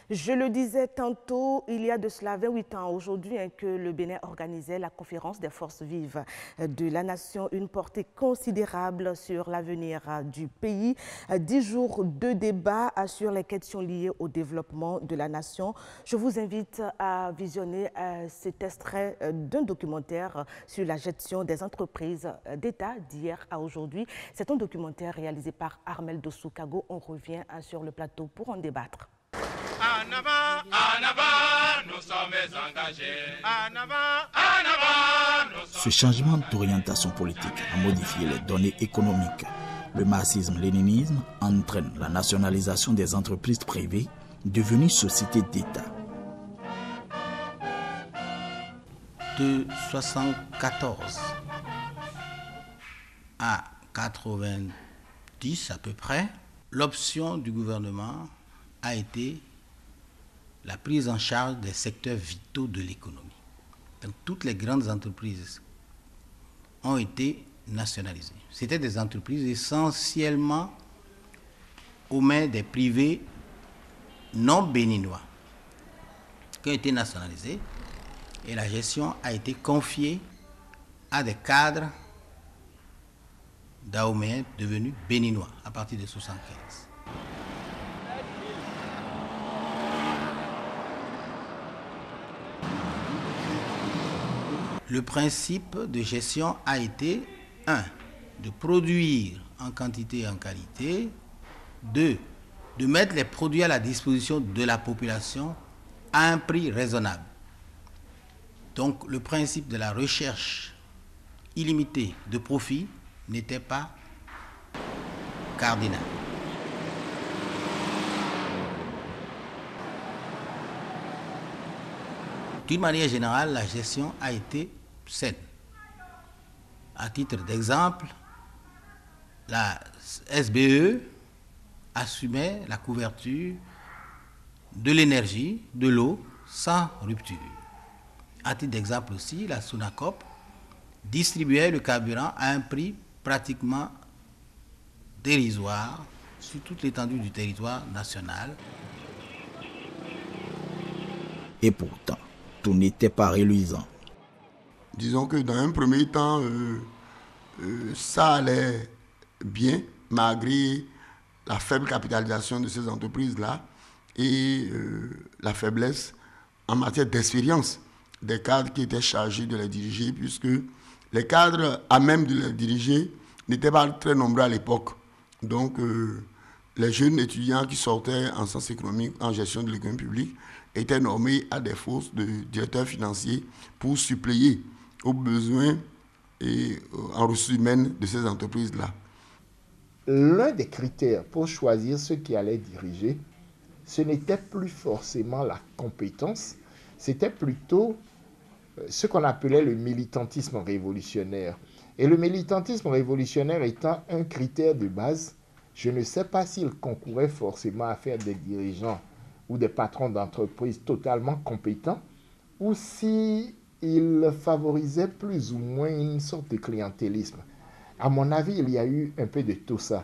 Je le disais tantôt, il y a de cela 28 ans aujourd'hui que le Bénin organisait la conférence des forces vives de la nation, une portée considérable sur l'avenir du pays. 10 jours de débat sur les questions liées au développement de la nation. Je vous invite à visionner cet extrait d'un documentaire sur la gestion des entreprises d'État d'hier à aujourd'hui. C'est un documentaire réalisé par Armel Dossou-Kago. On revient sur le plateau pour en débattre. En avant, nous sommes engagés. En avant, nous sommes... Ce changement d'orientation politique a modifié les données économiques. Le marxisme-léninisme entraîne la nationalisation des entreprises privées devenues sociétés d'État. De 1974 à 90 à peu près, l'option du gouvernement a été la prise en charge des secteurs vitaux de l'économie. Donc, toutes les grandes entreprises ont été nationalisées. C'était des entreprises essentiellement aux mains des privés non béninois qui ont été nationalisées et la gestion a été confiée à des cadres dahoméens devenus béninois à partir de 1975. Le principe de gestion a été 1. De produire en quantité et en qualité. 2. De mettre les produits à la disposition de la population à un prix raisonnable. Donc le principe de la recherche illimitée de profit n'était pas cardinal. D'une manière générale, la gestion a été saine. À titre d'exemple, la SBE assumait la couverture de l'énergie, de l'eau, sans rupture. À titre d'exemple aussi, la Sonacop distribuait le carburant à un prix pratiquement dérisoire sur toute l'étendue du territoire national. Et pourtant, tout n'était pas reluisant. Disons que dans un premier temps, ça allait bien, malgré la faible capitalisation de ces entreprises-là et la faiblesse en matière d'expérience des cadres qui étaient chargés de les diriger, puisque les cadres à même de les diriger n'étaient pas très nombreux à l'époque. Donc, les jeunes étudiants qui sortaient en sciences économiques, en gestion de l'économie publique, étaient nommés à des postes de directeurs financiers pour suppléer aux besoins et en ressources humaines de ces entreprises-là. L'un des critères pour choisir ceux qui allaient diriger, ce n'était plus forcément la compétence, c'était plutôt ce qu'on appelait le militantisme révolutionnaire. Et le militantisme révolutionnaire étant un critère de base, je ne sais pas s'il concourait forcément à faire des dirigeants ou des patrons d'entreprises totalement compétents, ou s'il favorisait plus ou moins une sorte de clientélisme. À mon avis, il y a eu un peu de tout ça.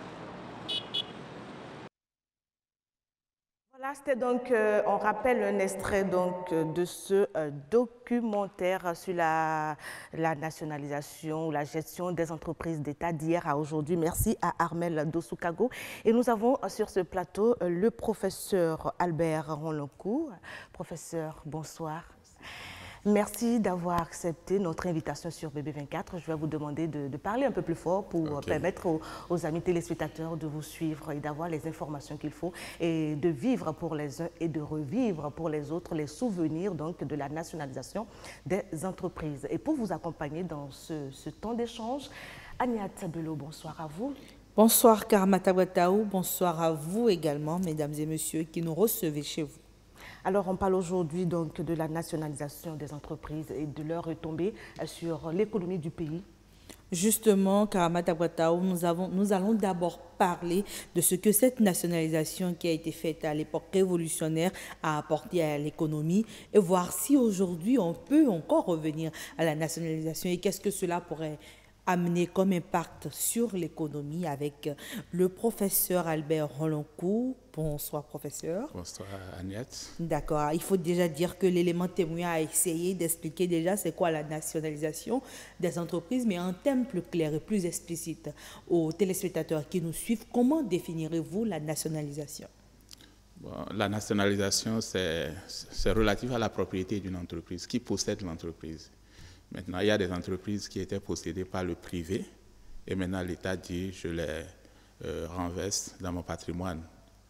Voilà, c'était donc, on rappelle un extrait donc, de ce documentaire sur la nationalisation ou la gestion des entreprises d'État d'hier à aujourd'hui. Merci à Armel Dossou-Kago. Et nous avons sur ce plateau le professeur Albert Ronloncourt. Professeur, bonsoir. Merci d'avoir accepté notre invitation sur BB24. Je vais vous demander de parler un peu plus fort pour permettre aux amis téléspectateurs de vous suivre et d'avoir les informations qu'il faut et de vivre pour les uns et de revivre pour les autres les souvenirs donc, de la nationalisation des entreprises. Et pour vous accompagner dans ce temps d'échange, Agnat Bello, bonsoir à vous. Bonsoir Karamata Wataou, bonsoir à vous également, mesdames et messieurs, qui nous recevez chez vous. Alors, on parle aujourd'hui donc de la nationalisation des entreprises et de leur retombée sur l'économie du pays. Justement, Karamata Wataou, nous allons d'abord parler de ce que cette nationalisation qui a été faite à l'époque révolutionnaire a apporté à l'économie et voir si aujourd'hui on peut encore revenir à la nationalisation et qu'est-ce que cela pourrait amener comme impact sur l'économie avec le professeur Albert Roloncourt. Bonsoir, professeur. Bonsoir, Agnès. D'accord. Il faut déjà dire que l'élément témoin a essayé d'expliquer déjà c'est quoi la nationalisation des entreprises, mais en termes plus clairs et plus explicites aux téléspectateurs qui nous suivent. Comment définirez-vous la nationalisation? Bon, la nationalisation, c'est relatif à la propriété d'une entreprise, qui possède l'entreprise. Maintenant, il y a des entreprises qui étaient possédées par le privé et maintenant l'État dit je les renverse dans mon patrimoine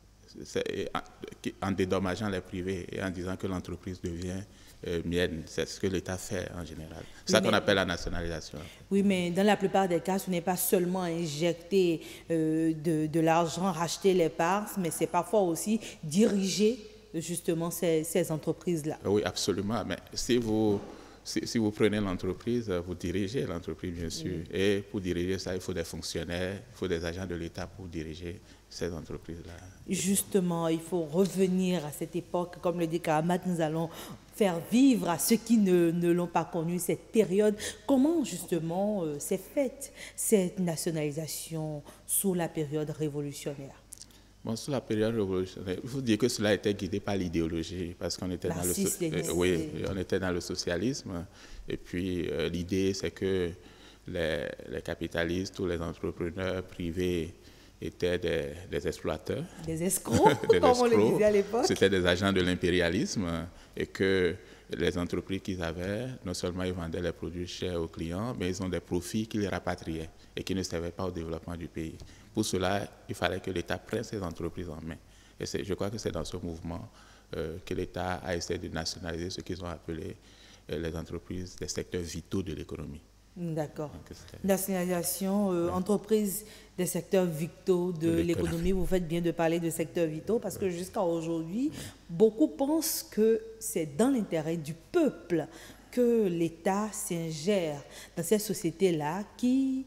en dédommageant les privés et en disant que l'entreprise devient mienne. C'est ce que l'État fait en général. C'est ça qu'on appelle la nationalisation. Oui, mais dans la plupart des cas, ce n'est pas seulement injecter de l'argent, racheter les parts, mais c'est parfois aussi diriger justement ces entreprises-là. Oui, absolument. Mais si vous prenez l'entreprise, vous dirigez l'entreprise, bien sûr. Et pour diriger ça, il faut des fonctionnaires, il faut des agents de l'État pour diriger ces entreprises-là. Justement, il faut revenir à cette époque. Comme le dit Karamat, nous allons faire vivre à ceux qui ne l'ont pas connu cette période. Comment, justement, s'est faite cette nationalisation sous la période révolutionnaire? Bon, sous la période révolutionnaire, il faut dire que cela était guidé par l'idéologie, parce qu'on était on était dans le socialisme. Et puis, l'idée, c'est que les capitalistes ou les entrepreneurs privés étaient des exploiteurs. Des escrocs, comme on le disait à l'époque. C'était des agents de l'impérialisme et que les entreprises qu'ils avaient, non seulement ils vendaient les produits chers aux clients, mais ils ont des profits qu'ils rapatriaient et qui ne servaient pas au développement du pays. Pour cela, il fallait que l'État prenne ces entreprises en main. Et je crois que c'est dans ce mouvement que l'État a essayé de nationaliser ce qu'ils ont appelé les entreprises des secteurs vitaux de l'économie. D'accord. Nationalisation, entreprise des secteurs vitaux de l'économie. Vous faites bien de parler de secteurs vitaux parce que jusqu'à aujourd'hui, beaucoup pensent que c'est dans l'intérêt du peuple que l'État s'ingère dans ces sociétés-là qui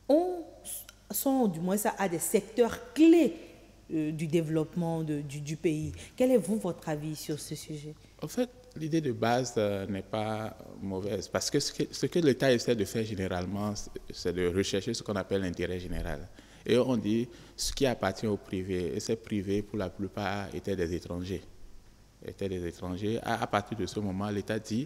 sont du moins ça, à des secteurs clés du développement du pays. Quel est votre avis sur ce sujet? En fait, l'idée de base n'est pas mauvaise parce que ce que l'État essaie de faire généralement, c'est de rechercher ce qu'on appelle l'intérêt général. Et on dit ce qui appartient au privé, et ces privés, pour la plupart, étaient des étrangers. À partir de ce moment, l'État dit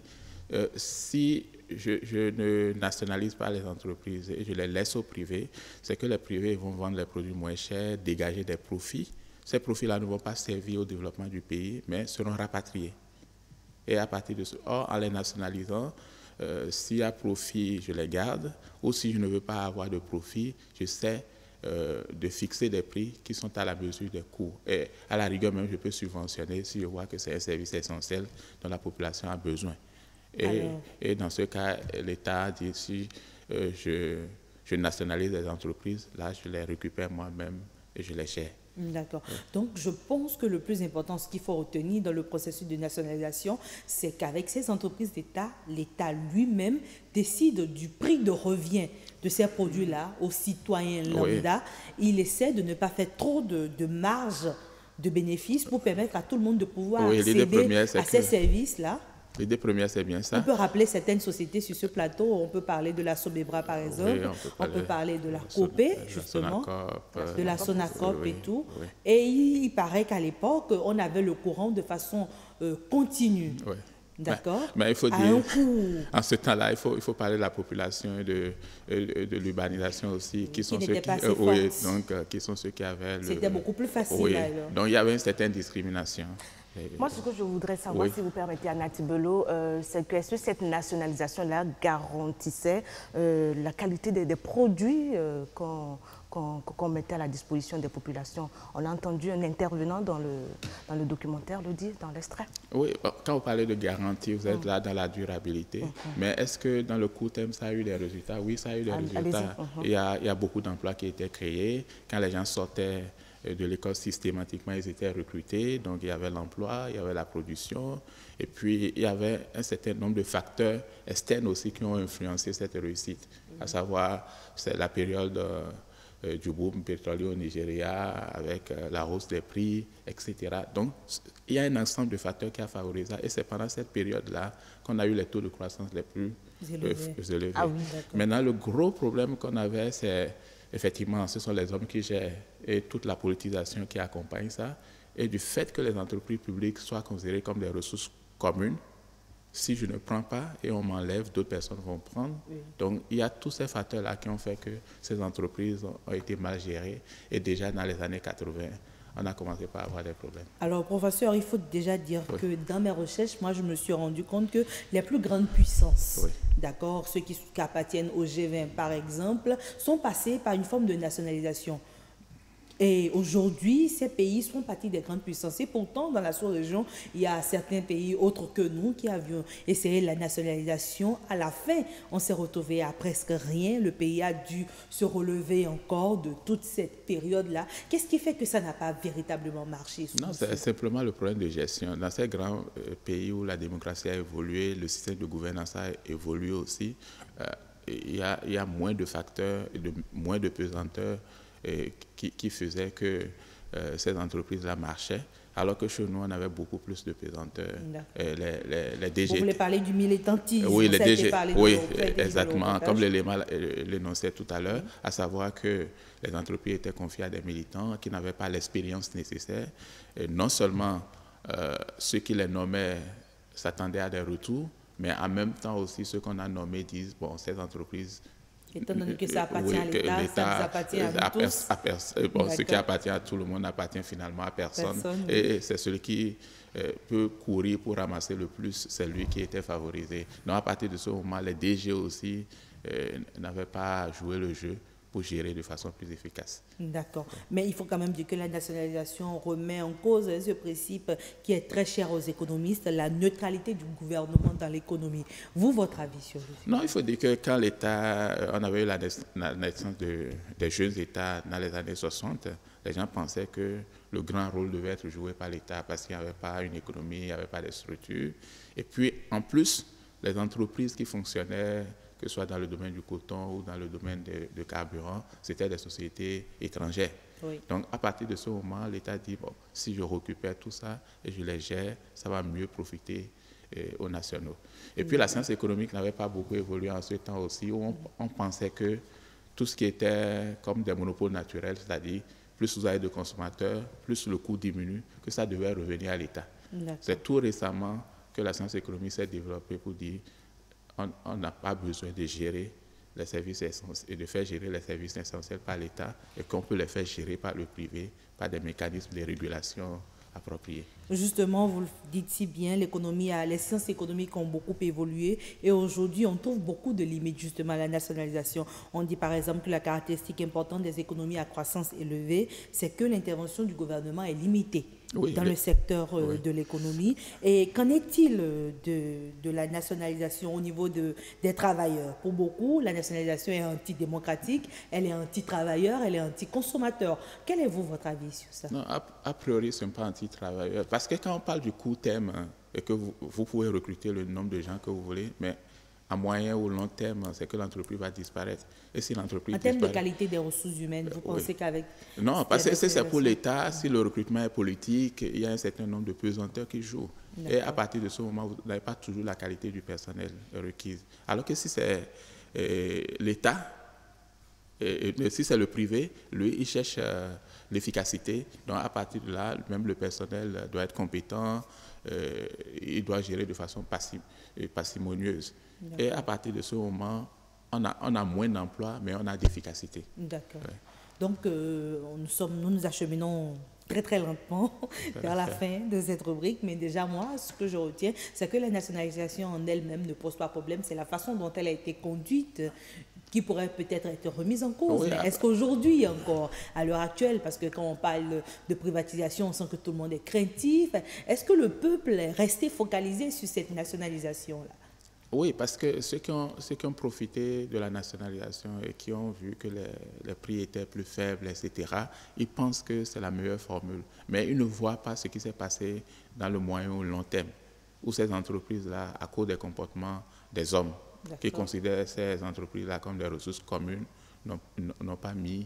si je ne nationalise pas les entreprises et je les laisse au privé, c'est que les privés vont vendre les produits moins chers, dégager des profits. Ces profits-là ne vont pas servir au développement du pays, mais seront rapatriés. Et à partir de ce, en les nationalisant, s'il y a profit, je les garde, ou si je ne veux pas avoir de profit, je sais de fixer des prix qui sont à la mesure des coûts. Et à la rigueur même, je peux subventionner si je vois que c'est un service essentiel dont la population a besoin. Et dans ce cas, l'État dit si je nationalise des entreprises, là, je les récupère moi-même et je les gère. D'accord. Donc, je pense que le plus important, ce qu'il faut retenir dans le processus de nationalisation, c'est qu'avec ces entreprises d'État, l'État lui-même décide du prix de revient de ces produits-là aux citoyens lambda. Oui. Il essaie de ne pas faire trop de marge de bénéfices pour permettre à tout le monde de pouvoir accéder à ces services-là. L'idée première, c'est bien ça. On peut rappeler certaines sociétés sur ce plateau. On peut parler de la Sobebra, par exemple. Oui, on peut parler de la Copé, justement, de la Sonacop et tout. Oui. Et il paraît qu'à l'époque, on avait le courant de façon continue. Oui. D'accord. Mais il faut dire, en ce temps-là, il faut parler de la population et de l'urbanisation aussi, qui sont ceux qui sont ceux qui avaient. C'était beaucoup plus facile alors. Donc il y avait une certaine discrimination. Moi, ce que je voudrais savoir, si vous permettez, Anati Bello, c'est que est-ce que cette nationalisation-là garantissait la qualité des produits qu'on mettait à la disposition des populations? On a entendu un intervenant dans le documentaire le dire, dans l'extrait. Oui, quand vous parlez de garantie, vous êtes là dans la durabilité. Mais est-ce que dans le court terme, ça a eu des résultats? Oui, ça a eu des résultats. Il y a beaucoup d'emplois qui étaient créés. Quand les gens sortaient de l'école, systématiquement, ils étaient recrutés. Donc, il y avait l'emploi, il y avait la production. Et puis, il y avait un certain nombre de facteurs externes aussi qui ont influencé cette réussite. À savoir, c'est la période du boom pétrolier au Nigeria, avec la hausse des prix, etc. Donc, il y a un ensemble de facteurs qui a favorisé ça. Et c'est pendant cette période-là qu'on a eu les taux de croissance les plus élevés. Ah oui, maintenant, le gros problème qu'on avait, c'est effectivement, ce sont les hommes qui gèrent et toute la politisation qui accompagne ça, et du fait que les entreprises publiques soient considérées comme des ressources communes. Si je ne prends pas et on m'enlève, d'autres personnes vont prendre. Oui. Donc, il y a tous ces facteurs-là qui ont fait que ces entreprises ont été mal gérées. Et déjà, dans les années 80, on a commencé par avoir des problèmes. Alors, professeur, il faut déjà dire que dans mes recherches, moi, je me suis rendu compte que les plus grandes puissances, d'accord, ceux qui appartiennent au G20, par exemple, sont passés par une forme de nationalisation. Et aujourd'hui, ces pays sont partis des grandes puissances. Et pourtant, dans la sous-région, il y a certains pays autres que nous qui avions essayé la nationalisation. À la fin, on s'est retrouvé à presque rien. Le pays a dû se relever encore de toute cette période-là. Qu'est-ce qui fait que ça n'a pas véritablement marché? Non, c'est simplement le problème de gestion. Dans ces grands pays où la démocratie a évolué, le système de gouvernance a évolué aussi, il y a moins de facteurs, moins de pesanteurs qui faisait que ces entreprises-là marchaient, alors que chez nous, on avait beaucoup plus de pesanteurs. Les DG... Vous voulez parler du militantisme? Oui, les DG, oui, exactement, comme l'élément l'énonçait tout à l'heure, à savoir que les entreprises étaient confiées à des militants qui n'avaient pas l'expérience nécessaire. Et non seulement ceux qui les nommaient s'attendaient à des retours, mais en même temps aussi ceux qu'on a nommés disent, bon, ces entreprises... Étant donné que ça appartient à l'État, ça appartient à tous. Bon, ce qui appartient à tout le monde n'appartient finalement à personne. Et c'est celui qui peut courir pour ramasser le plus, c'est lui qui était favorisé. Donc à partir de ce moment, les DG aussi n'avaient pas joué le jeu pour gérer de façon plus efficace. D'accord. Mais il faut quand même dire que la nationalisation remet en cause ce principe qui est très cher aux économistes, la neutralité du gouvernement dans l'économie. Vous, votre avis sur le sujet? Non, il faut dire que quand l'État, on avait eu la naissance des jeunes États dans les années 60, les gens pensaient que le grand rôle devait être joué par l'État parce qu'il n'y avait pas une économie, il n'y avait pas de structure. Et puis, en plus, les entreprises qui fonctionnaient, que ce soit dans le domaine du coton ou dans le domaine de carburant, c'était des sociétés étrangères. Oui. Donc, à partir de ce moment, l'État dit, bon, si je récupère tout ça et je les gère, ça va mieux profiter aux nationaux. Et puis, la science économique n'avait pas beaucoup évolué en ce temps aussi, où on pensait que tout ce qui était comme des monopoles naturels, c'est-à-dire plus vous avez de consommateurs, plus le coût diminue, que ça devait revenir à l'État. C'est tout récemment que la science économique s'est développée pour dire on n'a pas besoin de gérer les services essentiels et de faire gérer les services essentiels par l'État et qu'on peut les faire gérer par le privé, par des mécanismes de régulation appropriés. Justement, vous le dites si bien, les sciences économiques ont beaucoup évolué et aujourd'hui, on trouve beaucoup de limites justement à la nationalisation. On dit par exemple que la caractéristique importante des économies à croissance élevée, c'est que l'intervention du gouvernement est limitée. Dans le secteur de l'économie. Et qu'en est-il de la nationalisation au niveau des travailleurs? Pour beaucoup, la nationalisation est antidémocratique, elle est anti-travailleur, elle est anti-consommateur. Quel est votre avis sur ça? Non, a priori, ce n'est pas anti-travailleur. Parce que quand on parle du court terme, et que vous pouvez recruter le nombre de gens que vous voulez, mais à moyen ou long terme, c'est que l'entreprise va disparaître. Et si l'entreprise en termes de qualité des ressources humaines, vous pensez qu'avec... Non, parce que c'est pour l'État, si le recrutement est politique, il y a un certain nombre de pesanteurs qui jouent. Et à partir de ce moment, vous n'avez pas toujours la qualité du personnel requise. Alors que si c'est l'État, si c'est le privé, lui, il cherche l'efficacité. Donc à partir de là, même le personnel doit être compétent, il doit gérer de façon parcimonieuse. Et à partir de ce moment, on a moins d'emplois, mais on a d'efficacité. D'accord. Ouais. Donc, nous nous acheminons très, très lentement vers la fin de cette rubrique. Mais déjà, moi, ce que je retiens, c'est que la nationalisation en elle-même ne pose pas problème. C'est la façon dont elle a été conduite qui pourrait peut-être être remise en cause. Oui, mais est-ce qu'aujourd'hui encore, à l'heure actuelle, parce que quand on parle de privatisation, on sent que tout le monde est craintif, est-ce que le peuple est resté focalisé sur cette nationalisation-là? Oui, parce que ceux qui ont profité de la nationalisation et qui ont vu que les prix étaient plus faibles, etc., ils pensent que c'est la meilleure formule. Mais ils ne voient pas ce qui s'est passé dans le moyen ou long terme, où ces entreprises-là, à cause des comportements des hommes, qui considèrent ces entreprises-là comme des ressources communes, n'ont pas mis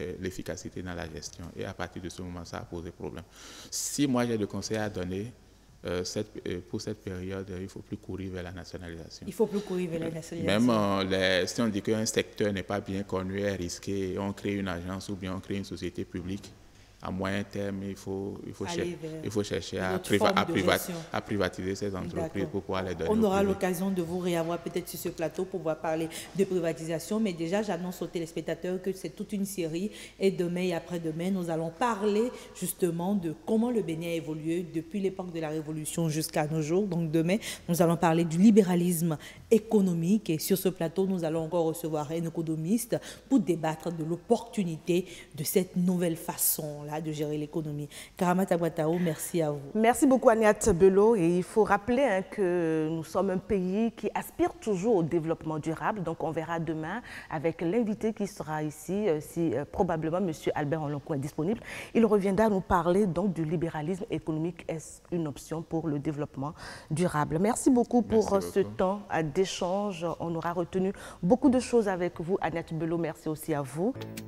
l'efficacité dans la gestion. Et à partir de ce moment, ça a posé problème. Si moi j'ai des conseils à donner, pour cette période, il ne faut plus courir vers la nationalisation. Il ne faut plus courir vers la nationalisation. Même si on dit qu'un secteur n'est pas bien connu, est risqué, on crée une agence ou bien on crée une société publique, à moyen terme, il faut chercher à privatiser ces entreprises pour pouvoir les donner. On aura l'occasion de vous réavoir peut-être sur ce plateau pour pouvoir parler de privatisation, mais déjà j'annonce aux téléspectateurs que c'est toute une série et demain et après-demain, nous allons parler justement de comment le Bénin a évolué depuis l'époque de la Révolution jusqu'à nos jours. Donc demain, nous allons parler du libéralisme économique et sur ce plateau, nous allons encore recevoir un économiste pour débattre de l'opportunité de cette nouvelle façon de gérer l'économie. Karamata Boatao, merci à vous. Merci beaucoup Agnès Bello. Et il faut rappeler que nous sommes un pays qui aspire toujours au développement durable. Donc on verra demain avec l'invité qui sera ici, si probablement M. Albert Onlonko est disponible. Il reviendra nous parler donc du libéralisme économique. Est-ce une option pour le développement durable? Merci beaucoup pour ce temps d'échange. On aura retenu beaucoup de choses avec vous. Agnès Bello, merci aussi à vous.